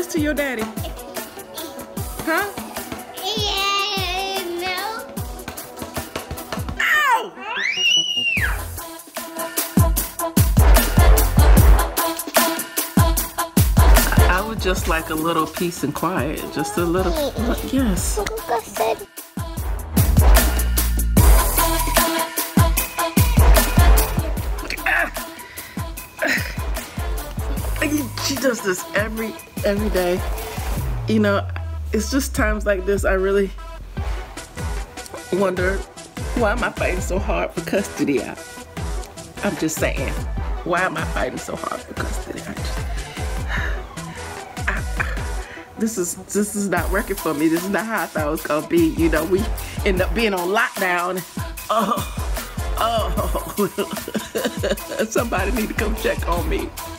this to your daddy? Huh? Yeah, no. Ow! I would just like a little peace and quiet. Just a little. Yes. She does this every day. You know, it's just times like this I really wonder, why am I fighting so hard for custody? I'm just saying, why am I fighting so hard for custody? This is not working for me. This is not how I thought it was gonna be. You know, we end up being on lockdown. Oh, somebody need to come check on me.